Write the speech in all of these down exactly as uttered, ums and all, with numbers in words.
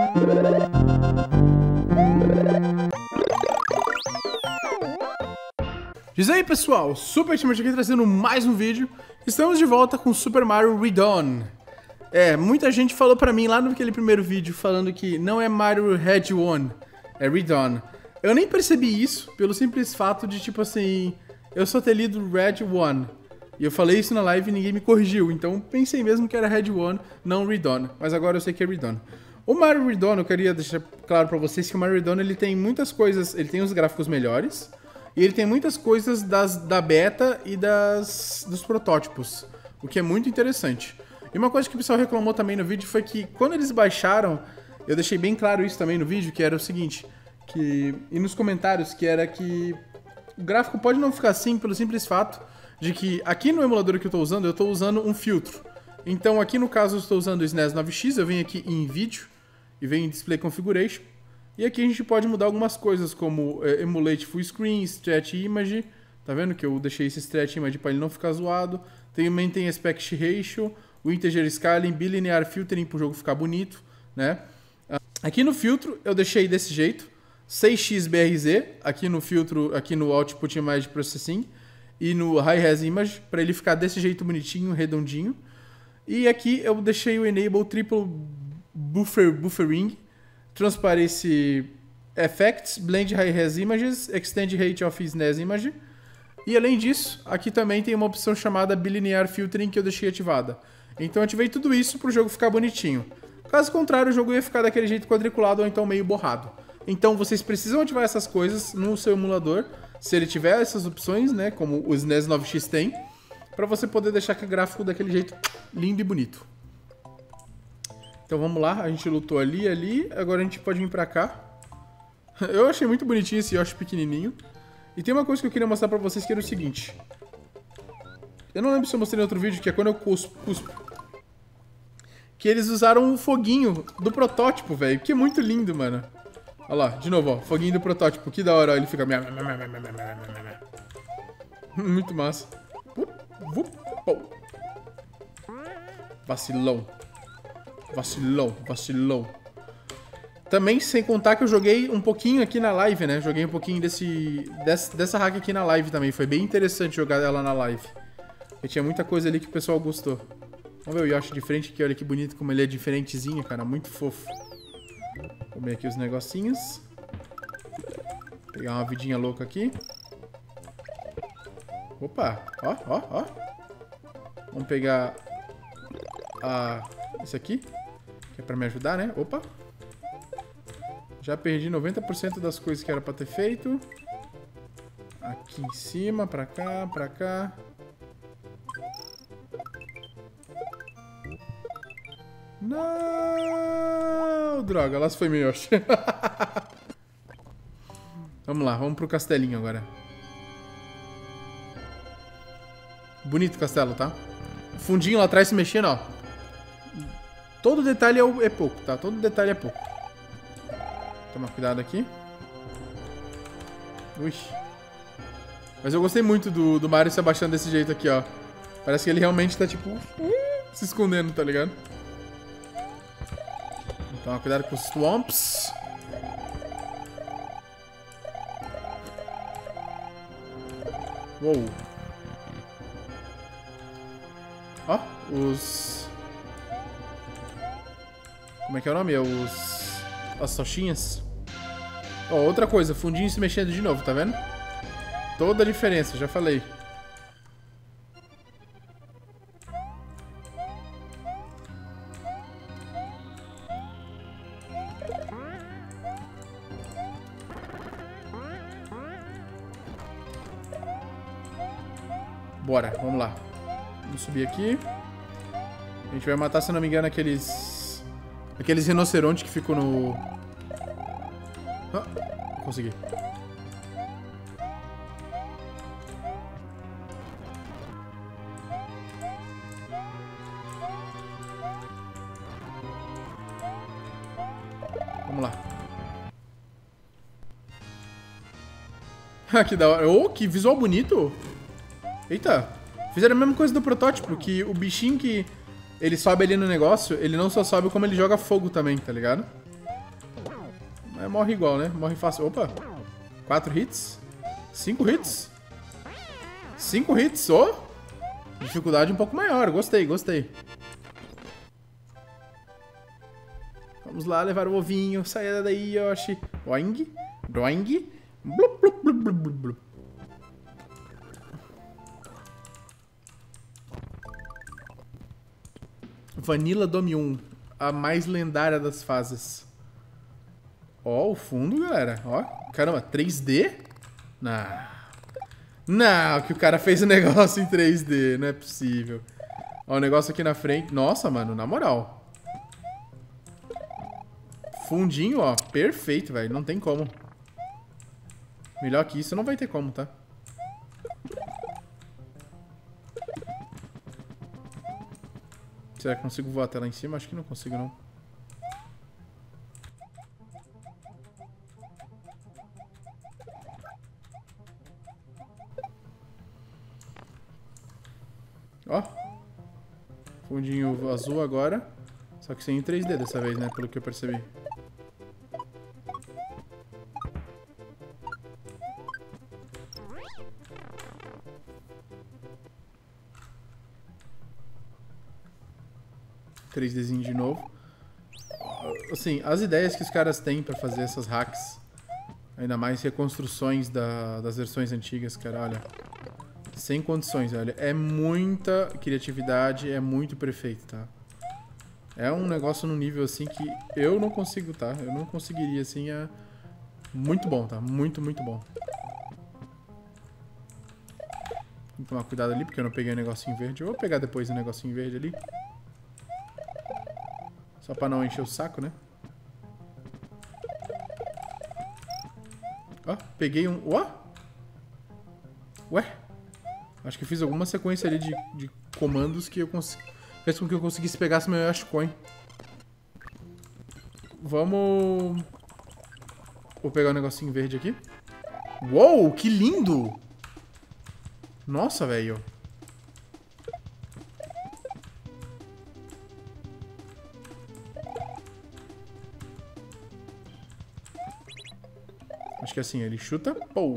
Diz aí, pessoal, Super Ultimate aqui trazendo mais um vídeo. Estamos de volta com Super Mario Redone. É, muita gente falou pra mim lá naquele primeiro vídeo falando que não é Mario Red One, é Redone. Eu nem percebi isso pelo simples fato de, tipo assim, eu só ter lido Red One. E eu falei isso na live e ninguém me corrigiu, então pensei mesmo que era Red One, não Redone. Mas agora eu sei que é Redone. O Mario Redone, eu queria deixar claro pra vocês que o Mario Redone ele tem muitas coisas, ele tem os gráficos melhores. E ele tem muitas coisas das, da beta e das, dos protótipos, o que é muito interessante. E uma coisa que o pessoal reclamou também no vídeo foi que quando eles baixaram, eu deixei bem claro isso também no vídeo, que era o seguinte, que, e nos comentários, que era que o gráfico pode não ficar assim pelo simples fato de que aqui no emulador que eu estou usando, eu estou usando um filtro. Então aqui no caso eu estou usando o S N E S nove X, eu venho aqui em vídeo e venho em Display Configuration. E aqui a gente pode mudar algumas coisas, como é, Emulate Full Screen, Stretch Image. Tá vendo que eu deixei esse Stretch Image para ele não ficar zoado. Também tem Aspect Ratio, o Integer Scaling, Bilinear Filtering para o jogo ficar bonito, né? Aqui no filtro eu deixei desse jeito, seis x B R Z, aqui no filtro, aqui no Output Image Processing e no High Res Image, para ele ficar desse jeito bonitinho, redondinho. E aqui eu deixei o Enable Triple Buffer, Buffering, Transparency Effects, Blend High Res Images, Extend Rate of S N E S Image. E além disso, aqui também tem uma opção chamada Bilinear Filtering que eu deixei ativada. Então eu ativei tudo isso para o jogo ficar bonitinho. Caso contrário, o jogo ia ficar daquele jeito quadriculado ou então meio borrado. Então vocês precisam ativar essas coisas no seu emulador, se ele tiver essas opções, né, como o S N E S nove X tem, para você poder deixar o gráfico daquele jeito lindo e bonito. Então vamos lá, a gente lutou ali, ali, agora a gente pode vir pra cá. Eu achei muito bonitinho esse Yoshi pequenininho. E tem uma coisa que eu queria mostrar pra vocês que era o seguinte. Eu não lembro se eu mostrei em outro vídeo, que é quando eu cuspo. cuspo que eles usaram o foguinho do protótipo, velho, que é muito lindo, mano. Olha lá, de novo, ó, foguinho do protótipo, que da hora, ó, ele fica... Muito massa. Vacilão. Vacilão, vacilão. Também sem contar que eu joguei um pouquinho aqui na live, né? Joguei um pouquinho desse, dessa, dessa hack aqui na live também. Foi bem interessante jogar ela na live. E tinha muita coisa ali que o pessoal gostou. Vamos ver o Yoshi de frente aqui. Olha que bonito como ele é diferentezinho, cara. Muito fofo. Vou comer aqui os negocinhos. Pegar uma vidinha louca aqui. Opa, ó, ó, ó. Vamos pegar a... isso aqui. Que é pra me ajudar, né? Opa. Já perdi noventa por cento das coisas que era pra ter feito. Aqui em cima, pra cá, pra cá. Não! Droga, lá se foi meu Yoshi. Vamos lá, vamos pro castelinho agora. Bonito o castelo, tá? O fundinho lá atrás se mexendo, ó. Todo detalhe é pouco, tá? Todo detalhe é pouco. Toma cuidado aqui. Ui. Mas eu gostei muito do, do Mario se abaixando desse jeito aqui, ó. Parece que ele realmente tá, tipo, uh, se escondendo, tá ligado? Toma cuidado com os swamps. Uou. Ó, os... como é que é o nome? É os... as tochinhas. Ó, outra coisa, fundinho se mexendo de novo, tá vendo? Toda a diferença, já falei. Bora, vamos lá. Vamos subir aqui. A gente vai matar, se não me engano, aqueles... aqueles rinocerontes que ficam no... ah, consegui. Vamos lá. Ah, que da hora. Oh, que visual bonito. Eita. Fizeram a mesma coisa do protótipo, que o bichinho que ele sobe ali no negócio, ele não só sobe como ele joga fogo também, tá ligado? Mas morre igual, né? Morre fácil. Opa! Quatro hits. Cinco hits. Cinco hits, ô! Oh! Dificuldade um pouco maior. Gostei, gostei. Vamos lá levar o ovinho. Saia daí, Yoshi. Doing. Doing. Blup, blup, blup, blup, blup, blup. Vanilla Dome um. A mais lendária das fases. Ó, o fundo, galera. Ó, caramba, três D? Não. Não, que o cara fez o negócio em três D. Não é possível. Ó, o negócio aqui na frente. Nossa, mano, na moral. Fundinho, ó. Perfeito, velho. Não tem como. Melhor que isso não vai ter como, tá? Será que consigo voar até lá em cima? Acho que não consigo, não. Ó. Fundinho azul agora. Só que sem em três D dessa vez, né? Pelo que eu percebi. três Dzinho de novo. Assim, as ideias que os caras têm pra fazer essas hacks, ainda mais reconstruções da, das versões antigas, cara, olha. Sem condições, olha. É muita criatividade, é muito perfeito, tá? É um negócio num nível assim que eu não consigo, tá? Eu não conseguiria, assim, é muito bom, tá? Muito, muito bom. Tem que tomar cuidado ali, porque eu não peguei o negocinho verde. Eu vou pegar depois o negocinho verde ali. Só pra não encher o saco, né? Ó, peguei um... Ó! Ué? Acho que eu fiz alguma sequência ali de, de comandos que eu consegui... fez com que eu conseguisse pegar esse meu Yoshi Coin. Vamos... Vou pegar o um negocinho verde aqui. Uou, que lindo! Nossa, velho. Acho que é assim, ele chuta, pô.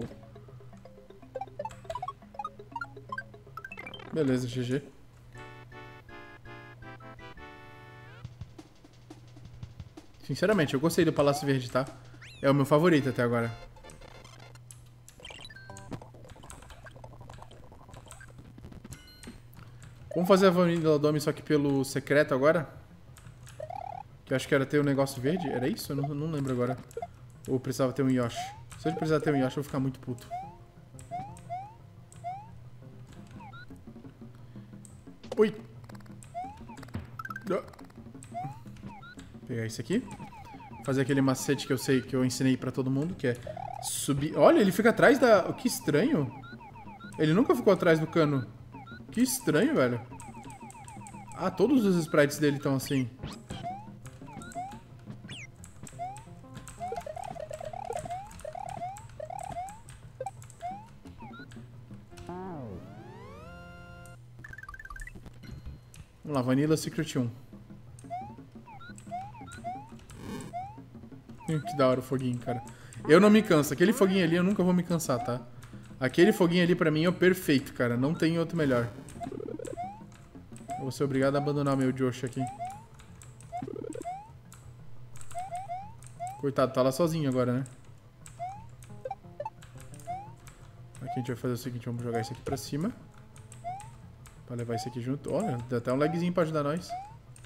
Beleza, G G. Sinceramente, eu gostei do Palácio Verde, tá? É o meu favorito até agora. Vamos fazer a Vanilla Dome só que pelo secreto agora? Que eu acho que era ter um negócio verde. Era isso? Eu não, não lembro agora. Ou precisava ter um Yoshi. Se eu precisar ter um Yoshi, eu vou ficar muito puto. Ui. Vou pegar isso aqui. Fazer aquele macete que eu sei, que eu ensinei pra todo mundo, que é subir... Olha, ele fica atrás da... Que estranho. Ele nunca ficou atrás do cano. Que estranho, velho. Ah, todos os sprites dele estão assim. Vamos lá, Vanilla Secret um. Que da hora o foguinho, cara. Eu não me canso. Aquele foguinho ali eu nunca vou me cansar, tá? Aquele foguinho ali pra mim é o perfeito, cara. Não tem outro melhor. Eu vou ser obrigado a abandonar meu Yoshi aqui. Coitado, tá lá sozinho agora, né? Aqui a gente vai fazer o seguinte, vamos jogar isso aqui pra cima. Pra levar isso aqui junto. Olha, dá até um lagzinho pra ajudar nós.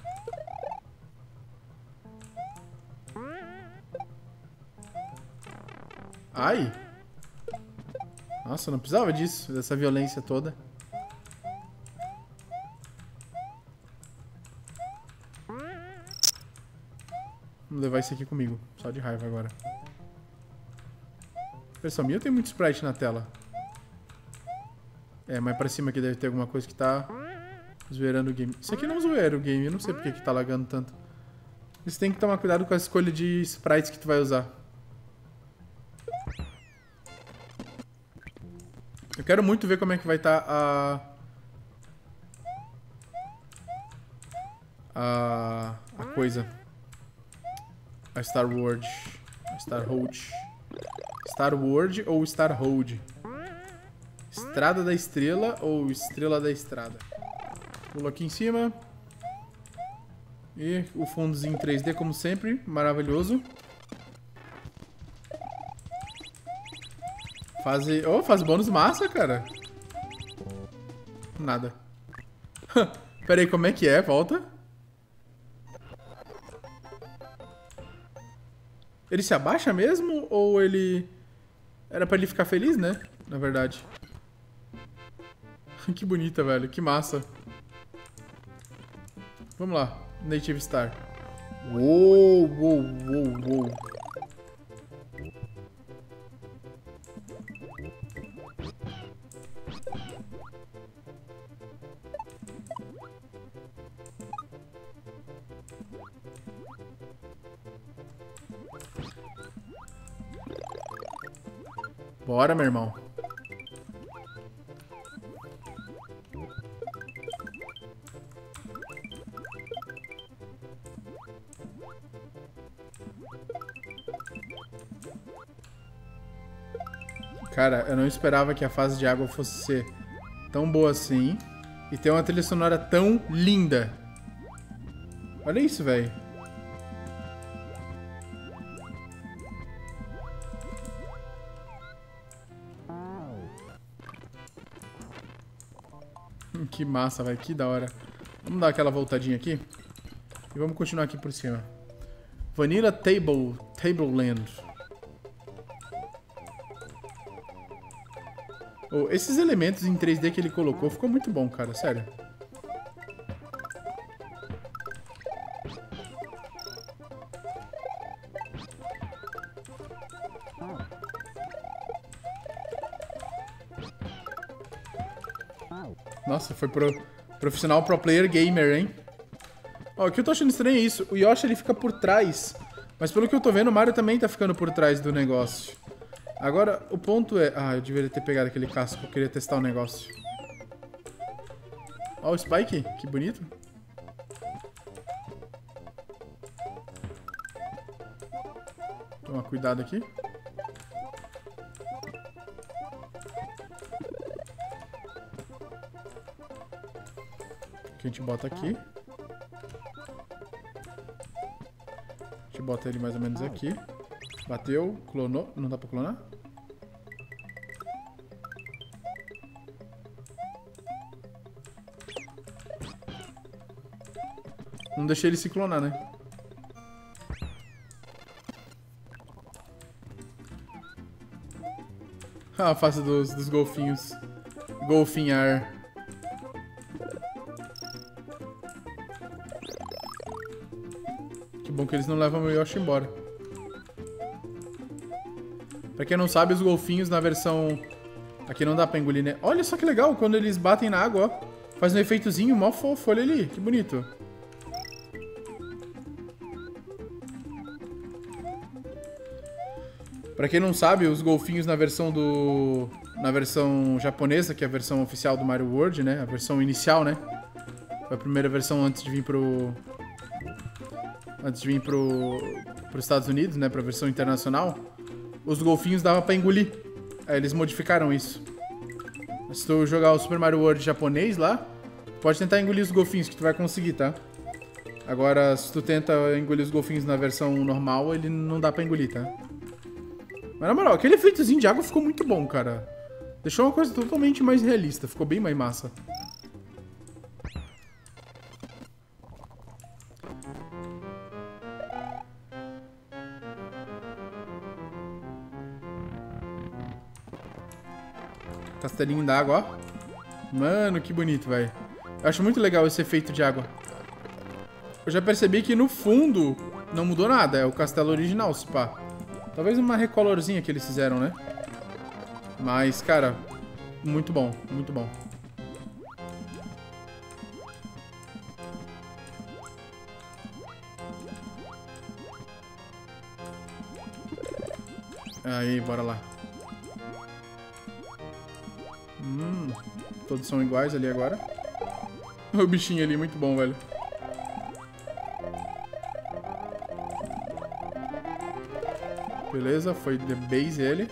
Ai! Nossa, não precisava disso, dessa violência toda. Vou levar isso aqui comigo, só de raiva agora. Pessoal, minha tem muito sprite na tela. É, mas pra cima aqui deve ter alguma coisa que tá zoeirando o game. Isso aqui não zoeira o game, eu não sei porque que tá lagando tanto. Você tem que tomar cuidado com a escolha de sprites que tu vai usar. Eu quero muito ver como é que vai estar a... A... A coisa. A Star Wars. Starhold. Star World ou Starhold? Estrada da Estrela ou Estrela da Estrada? Pulo aqui em cima. E o fundozinho em três D, como sempre. Maravilhoso. Fase... Oh, faz bônus massa, cara. Nada. Pera aí, como é que é? Volta. Ele se abaixa mesmo? Ou ele... Era pra ele ficar feliz, né? Na verdade. Que bonita, velho. Que massa. Vamos lá. Native Star. Uou, uou, uou, uou. Bora, meu irmão. Cara, eu não esperava que a fase de água fosse ser tão boa assim e ter uma trilha sonora tão linda. Olha isso, velho. Que massa, velho. Que da hora. Vamos dar aquela voltadinha aqui. E vamos continuar aqui por cima. Vanilla Table... Tableland. Oh, esses elementos em três D que ele colocou ficou muito bom, cara. Sério. Nossa, foi pro profissional pro player gamer, hein? Ó, o que eu tô achando estranho é isso. O Yoshi, ele fica por trás. Mas pelo que eu tô vendo, o Mario também tá ficando por trás do negócio. Agora, o ponto é... Ah, eu deveria ter pegado aquele casco. Eu queria testar o negócio. Ó, o Spike. Que bonito. Toma cuidado aqui. Que a gente bota aqui. A gente bota ele mais ou menos aqui. Bateu, clonou. Não dá pra clonar? Não deixei ele se clonar, né? Ah, a face dos, dos golfinhos. Golfinhar. Que bom que eles não levam o Yoshi embora. Pra quem não sabe, os golfinhos na versão... Aqui não dá pra engolir, né? Olha só que legal, quando eles batem na água, ó. Faz um efeitozinho mó fofo, olha ali, que bonito. Pra quem não sabe, os golfinhos na versão do... Na versão japonesa, que é a versão oficial do Mario World, né? A versão inicial, né? Foi a primeira versão antes de vir pro... Antes de vir pro... Pros Estados Unidos, né? Pra versão internacional. Os golfinhos dava pra engolir. Aí eles modificaram isso. Se tu jogar o Super Mario World japonês lá, pode tentar engolir os golfinhos, que tu vai conseguir, tá? Agora, se tu tenta engolir os golfinhos na versão normal, ele não dá pra engolir, tá? Mas na moral, aquele efeitozinho de água ficou muito bom, cara. Deixou uma coisa totalmente mais realista. Ficou bem mais massa. Castelinho d'água, ó. Mano, que bonito, velho. Eu acho muito legal esse efeito de água. Eu já percebi que no fundo não mudou nada. É o castelo original, se pá. Talvez uma recolorzinha que eles fizeram, né? Mas, cara, muito bom, muito bom. Aí, bora lá. Hum, todos são iguais ali agora. O bichinho ali, muito bom, velho. Beleza, foi The Base ele.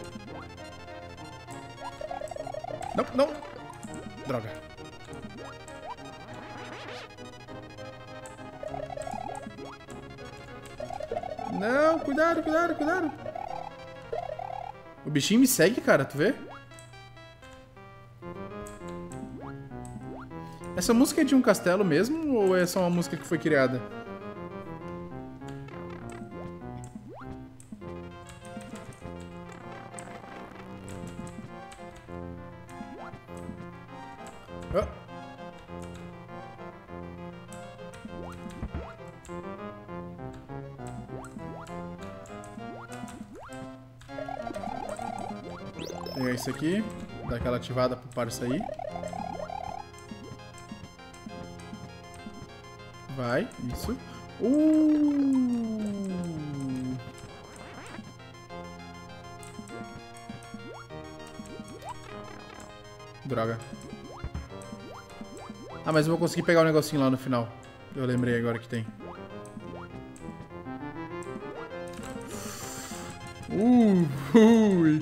Não, não. Droga. Não, cuidado, cuidado, cuidado. O bichinho me segue, cara, tu vê? Essa música é de um castelo mesmo ou é só uma música que foi criada? Oh. Pegar isso aqui, dar aquela ativada pro par sair. Vai, isso. Uh! Droga. Ah, mas eu vou conseguir pegar o um negocinho lá no final. Eu lembrei agora que tem. Uh! Ui!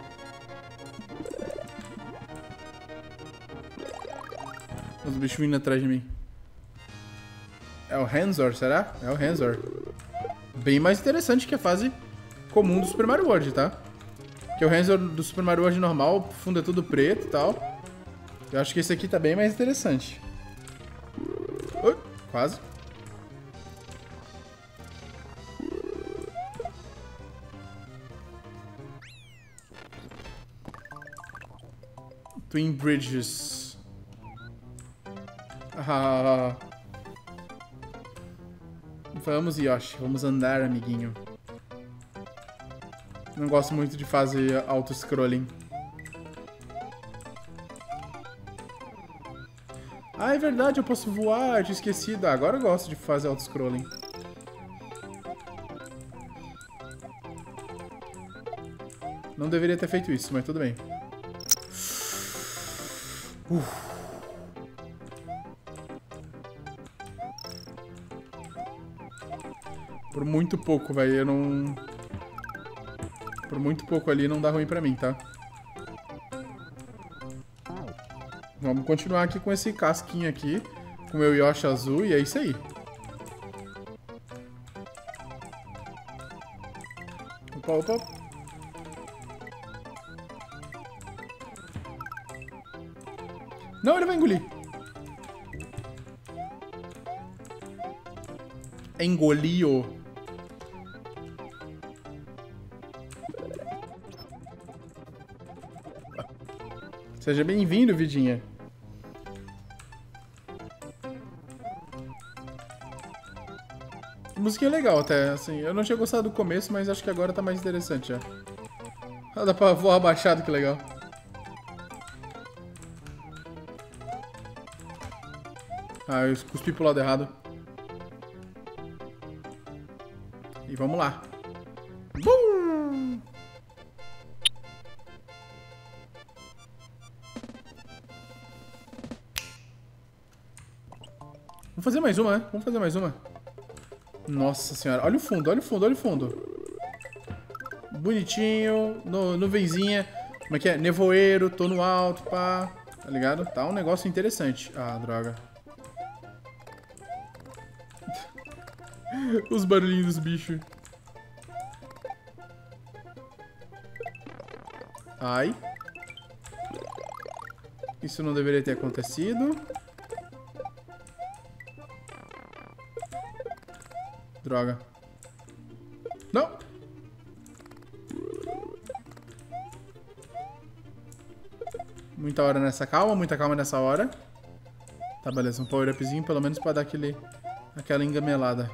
Os bichos vindo atrás de mim. É o Hanzor, será? É o Hanzor. Bem mais interessante que a fase comum do Super Mario World, tá? Que o Hanzor do Super Mario World normal, o fundo é tudo preto e tal. Eu acho que esse aqui tá bem mais interessante. Ui, quase. Twin Bridges. Ah... Vamos, Yoshi. Vamos andar, amiguinho. Não gosto muito de fazer auto-scrolling. Ah, é verdade. Eu posso voar. Eu tinha esquecido. Agora eu gosto de fazer auto-scrolling. Não deveria ter feito isso, mas tudo bem. Uf. Por muito pouco, velho, eu não... Por muito pouco ali não dá ruim pra mim, tá? Vamos continuar aqui com esse casquinho aqui. Com o meu Yoshi azul e é isso aí. Opa, opa. Não, ele vai engolir. Engoliu. Seja bem-vindo, Vidinha. A musiquinha é legal até, assim. Eu não tinha gostado do começo, mas acho que agora tá mais interessante já. Ah, dá pra voar abaixado, que legal. Ah, eu cuspi pro lado errado. E vamos lá. Bum! Vamos fazer mais uma, né? Vamos fazer mais uma. Nossa senhora. Olha o fundo, olha o fundo, olha o fundo. Bonitinho. No, nuvenzinha. Como é que é? Nevoeiro, tô no alto, pá. Tá ligado? Tá um negócio interessante. Ah, droga. Os barulhinhos dos bichos. Ai. Isso não deveria ter acontecido. Droga. Não. Muita hora nessa calma, muita calma nessa hora. Tá, beleza. Um power-upzinho, pelo menos pra dar aquele, aquela engamelada.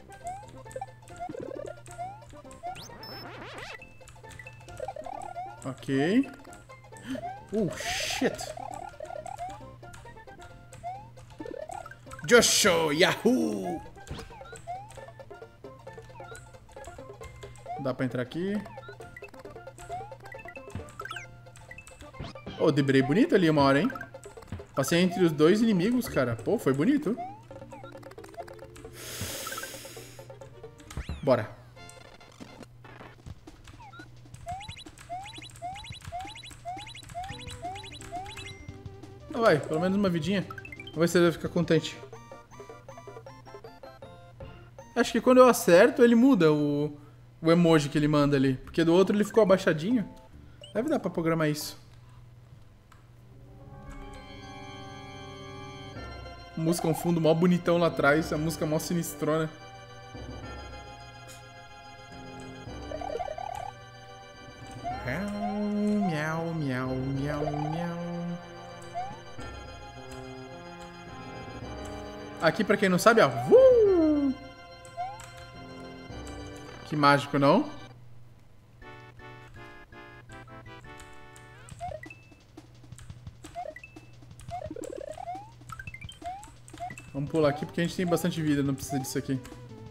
Ok. Oh, shit. Joshua, Yahoo! Dá pra entrar aqui. Oh, debrei bonito ali uma hora, hein? Passei entre os dois inimigos, cara. Pô, foi bonito. Bora. Vai, pelo menos uma vidinha. Vamos ver se ele vai ficar contente. Acho que quando eu acerto, ele muda o, o emoji que ele manda ali. Porque do outro ele ficou abaixadinho. Deve dar pra programar isso. Música, um fundo mó bonitão lá atrás. A música mó sinistrona. Miau, miau, miau, miau. Aqui, pra quem não sabe, ó. Uh! Que mágico, não? Vamos pular aqui porque a gente tem bastante vida, não precisa disso aqui.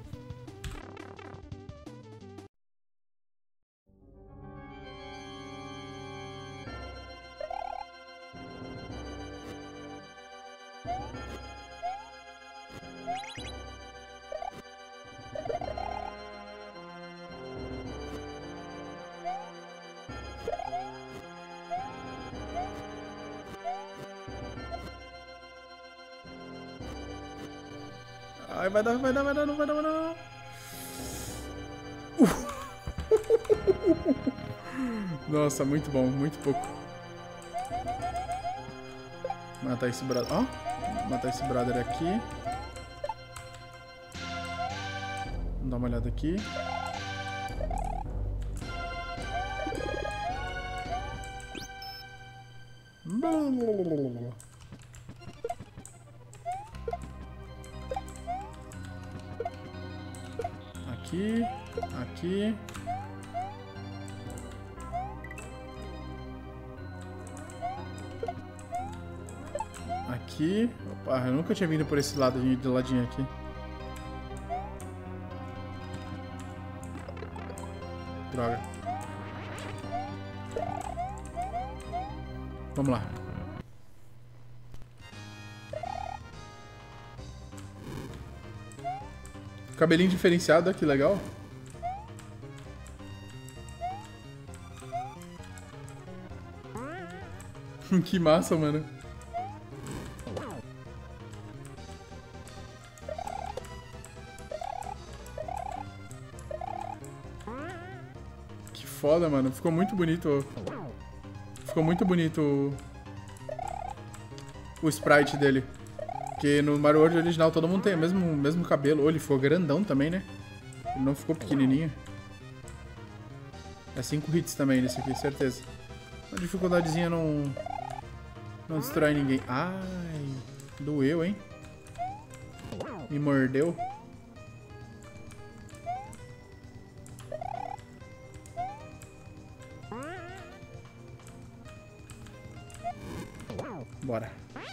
Ai, vai dar, vai dar, vai dar, não vai dar, vai dar. Uh. Nossa, muito bom, muito pouco. Matar esse brother. Ó, oh, matar esse brother aqui. Vamos dar uma olhada aqui. Aqui, aqui. Aqui. Opa, eu nunca tinha vindo por esse lado de ladinho aqui. Droga. Vamos lá. Cabelinho diferenciado, que legal. Que massa, mano. Que foda, mano. Ficou muito bonito. Ficou muito bonito o, o sprite dele. Porque no Mario World original todo mundo tem o mesmo, mesmo cabelo. Ou ele ficou grandão também, né? Ele não ficou pequenininho. É cinco hits também nesse aqui, certeza. Uma dificuldadezinha não... Não destrói ninguém. Ai, doeu, hein? Me mordeu. Bora.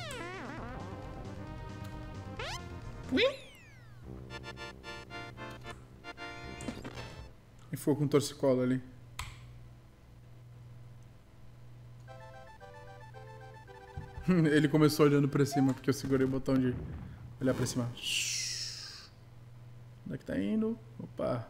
E ficou com um torcicolo ali. Ele começou olhando pra cima, porque eu segurei o botão de olhar pra cima. Onde é que tá indo? Opa.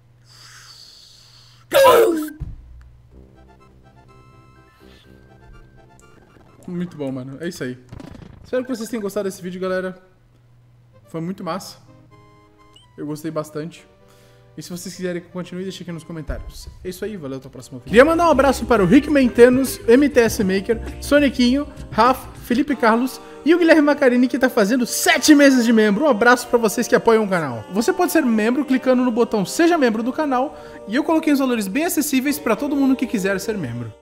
Muito bom, mano. É isso aí. Espero que vocês tenham gostado desse vídeo, galera. Foi muito massa. Eu gostei bastante. E se vocês quiserem que eu continue, deixa aqui nos comentários. É isso aí, valeu, até o próximo vídeo. Queria mandar um abraço para o Rick Mentenos, M T S Maker, Soniquinho, Rafa, Felipe Carlos e o Guilherme Macarini, que tá fazendo sete meses de membro. Um abraço para vocês que apoiam o canal. Você pode ser membro clicando no botão Seja Membro do canal, e eu coloquei os valores bem acessíveis para todo mundo que quiser ser membro.